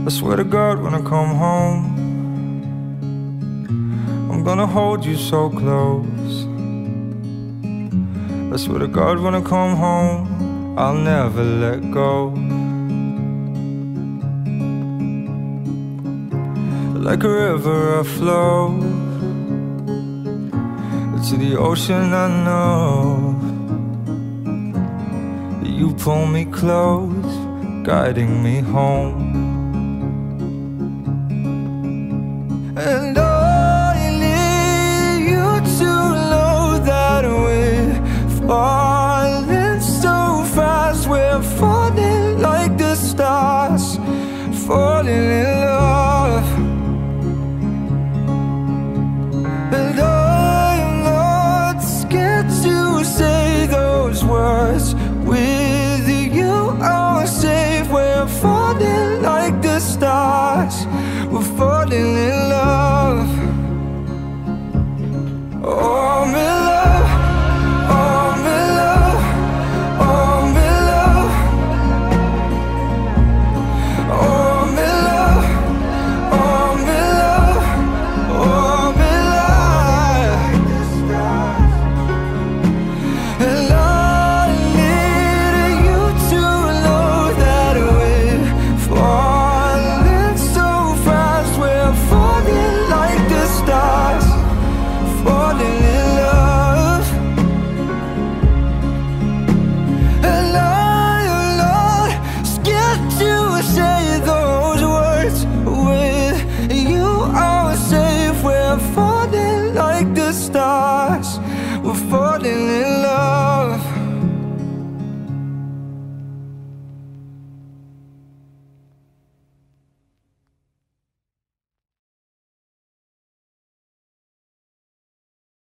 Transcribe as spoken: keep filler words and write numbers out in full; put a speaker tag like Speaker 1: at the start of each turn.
Speaker 1: I swear to God, when I come home, I'm gonna hold you so close. I swear to God, when I come home, I'll never let go. Like a river I flow to the ocean. I know you pull me close, guiding me home. And